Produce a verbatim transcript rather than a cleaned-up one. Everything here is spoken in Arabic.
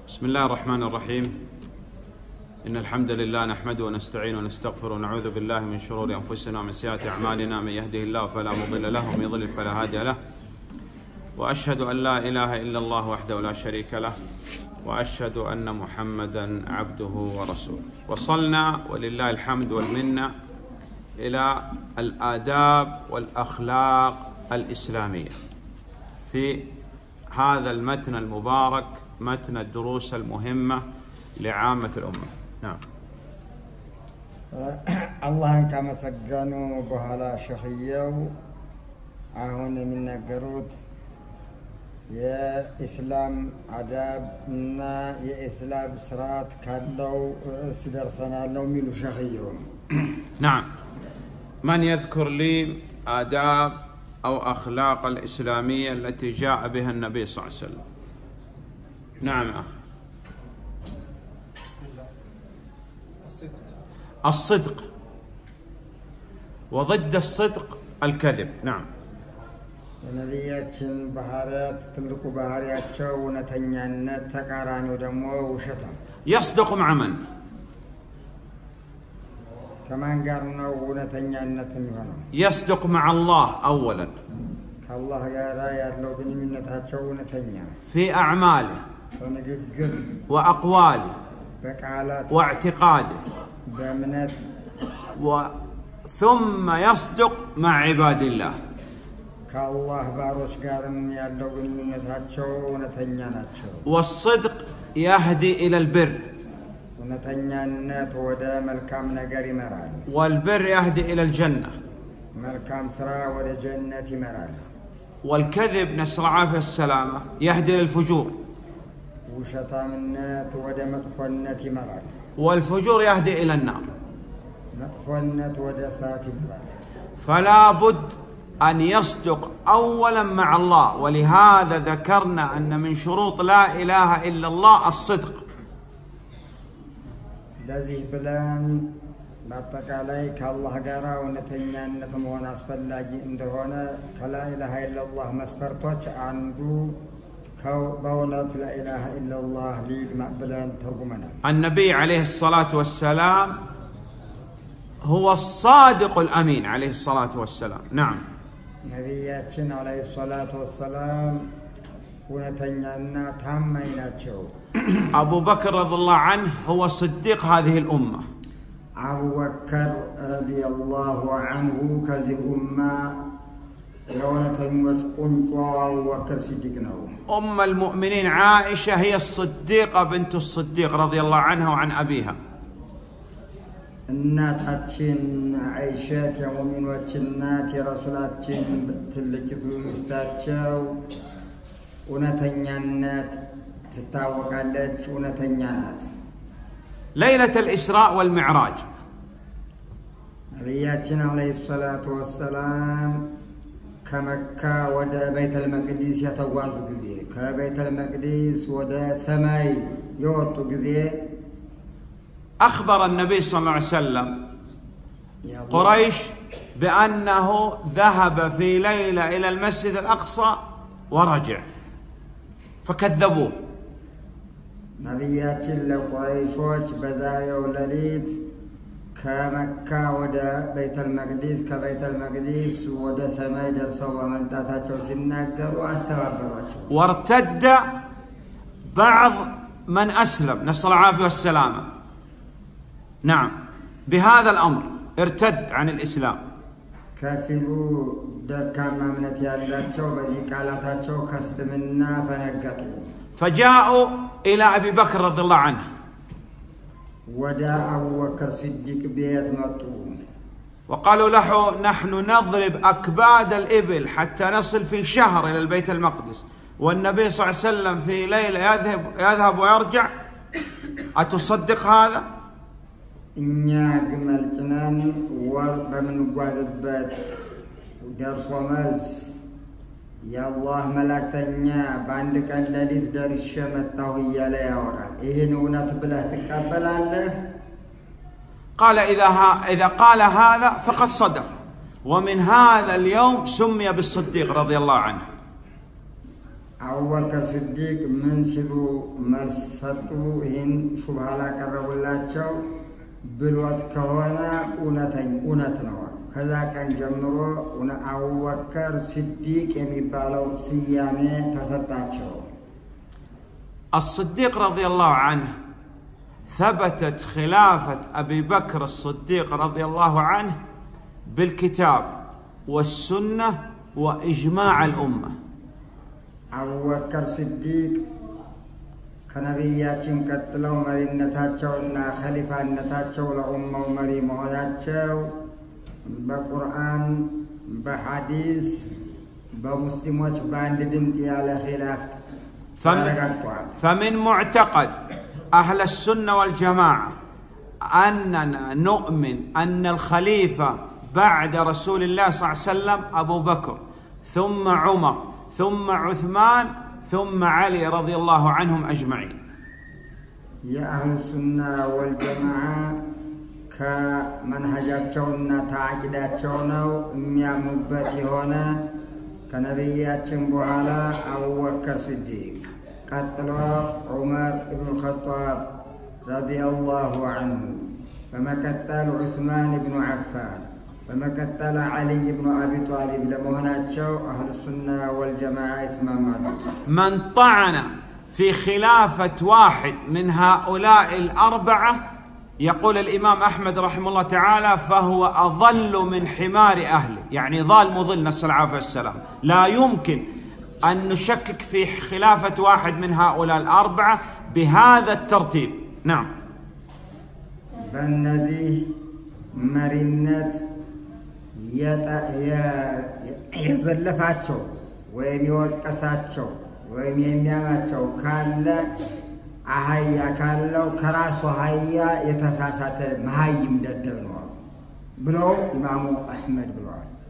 بسم الله الرحمن الرحيم. إن الحمد لله نحمده ونستعينه ونستغفره ونعوذ بالله من شرور أنفسنا ومن سيئات أعمالنا. من يهده الله فلا مضل له ومن يضلل فلا هادي له. وأشهد أن لا إله إلا الله وحده لا شريك له، وأشهد أن محمدا عبده ورسوله. وصلنا ولله الحمد والمنة إلى الآداب والأخلاق الإسلامية في هذا المتن المبارك، متن الدروس المهمة لعامة الأمة. نعم. الله كما سجنوا بهلا شخيو عهون من نجروت يا إسلام عذابنا يا إسلام سرات كلو سدرسنا لو ميلو شخيو. نعم. من يذكر لي آداب أو أخلاق الإسلامية التي جاء بها النبي صلى الله عليه وسلم؟ نعم أخي. بسم الله. الصدق. الصدق، وضد الصدق الكذب. نعم. نبياتنا بحارات تلقوا بحارات شو نتنيان تكاران ودمو وشتم. يصدق مع من؟ كمان قالنا ونتنيان نتنيان. يصدق مع الله أولا. الله يا رايات لو بني من نتهشوا نتنيان. في أعماله. وأقواله. بقالات. واعتقاده. بأمنات. و ثم يصدق مع عباد الله. كالله باروش قارن يالو بني من نتهشوا ونتنيان. والصدق يهدي إلى البر. ونتنيان ودا ملكام نجاري مرال. والبر يهدي إلى الجنة. ملكام سرا ودا جنة مرال. والكذب نسأل العافية السلامة يهدي للفجور. وشتامنات ودا مدخلنة مرال. والفجور يهدي إلى النار. مدخلنة ودا ساتي مرال. فلا بد أن يصدق أولا مع الله، ولهذا ذكرنا أن من شروط لا إله إلا الله الصدق. لذي بلان باتك عليك الله قرا ونتنيان نتمون أسفل لاجي اندهونا كلا إله إلا الله مسفرتوش عنده كو بولات لا إله إلا الله لي مقبلان ترجمنا. النبي عليه الصلاة والسلام هو الصادق الأمين عليه الصلاة والسلام. نعم. نبياتنا عليه الصلاة والسلام ونتنيان تاميناتشو. أبو بكر رضي الله عنه هو صديق هذه الأمة. أبو بكر رضي الله عنه كذي أمة يونتن وشقنقوا أبو بكر صديقنا. أم المؤمنين عائشة هي الصديقة بنت الصديق رضي الله عنها وعن أبيها. እናታችን عائشة የሙእሚኖች እናት የረሱላችን ትልቂቱ ሚስታቸው እውነተኛነት ትታወቃለች፣ እውነተኛ ናት። ليلة الإسراء والمعراج ነቢያችን عليه الصلاة والسلام ከመካ ወደ ቤተ المقدس የተጓዙ ጊዜ ከቤተ المقدس ወደ ሰማይ የወጡ ጊዜ أخبر النبي صلى الله عليه وسلم قريش بأنه ذهب في ليلة إلى المسجد الأقصى ورجع، فكذبوه. ነቢያችን ለቁረይሾች በዛሬው ሌሊት ከመካ ወደ ቤተል መቅዲስ ከቤተል መቅዲስ ወደ ሰማይ ደርሰው በመምጣታቸው ሲናገሩ አስተባበሏቸው። وارتد بعض من أسلم نسأل العافية والسلامة. نعم، بهذا الأمر ارتد عن الإسلام. ከፊሉ ደካማ እምነት ያላቸው በዚህ ቃላታቸው ከእስልምና ፈነገጡ። فجاءوا إلى أبي بكر رضي الله عنه. ودا أبو بكر صديق بيت مطو. وقالوا له نحن نضرب أكباد الإبل حتى نصل في شهر إلى البيت المقدس، والنبي صلى الله عليه وسلم في ليلة يذهب يذهب ويرجع، أتصدق هذا؟ إنيا جمال جنان ورب من قاذبات درس وملس يا الله ملاكتنيا باندك اللذيذ دار الشمت طوية لا يورا إيه نونات بله تقبل الله. قال إذا, ها إذا قال هذا فقد صدق، ومن هذا اليوم سمي بالصديق رضي الله عنه. أبو بكر الصديق من سلو مرسطو هن شبهالا قربوا الله تشو بالوقت كوانا أونتين أونتنوا كذا كان جمرو ونا أبو بكر الصديق يميبالو سيامي تسطاتشو. الصديق رضي الله عنه ثبتت خلافة أبي بكر الصديق رضي الله عنه بالكتاب والسنة وإجماع الأمة. أبو بكر الصديق كنبياتين قتلوا مرينتاتشونا خليفة نتاتشو لأمة ومري مهداتشو بقرآن بحديث بمسلموش باند دمتي على خلافة. فمن معتقد أهل السنة والجماعة أننا نؤمن أن الخليفة بعد رسول الله صلى الله عليه وسلم أبو بكر ثم عمر ثم عثمان ثم علي رضي الله عنهم أجمعين. يا أهل السنة والجماعة كمنهجاتنا تعقيداتنا ميامبتي هنا كنبياتنا بوعلا أبو بكر الصديق قتلوا عمر بن الخطاب رضي الله عنه فما قتل عثمان بن عفان فما قتل علي بن أبي طالب لمهناتشو أهل السنة والجماعة اسمه من طعن في خلافة واحد من هؤلاء الأربعة يقول الإمام أحمد رحمه الله تعالى فهو أضل من حمار أهله، يعني ضال مضل نسأل العافية والسلام. لا يمكن أن نشكك في خلافة واحد من هؤلاء الأربعة بهذا الترتيب. نعم. بنبي مرنت يزلفاتشو ويم يوقساتشو ويم يمياماتشو كالا أهيا كالو كراسو هيا يتساسات مهايم ددنوا بلو إمام أحمد بلوان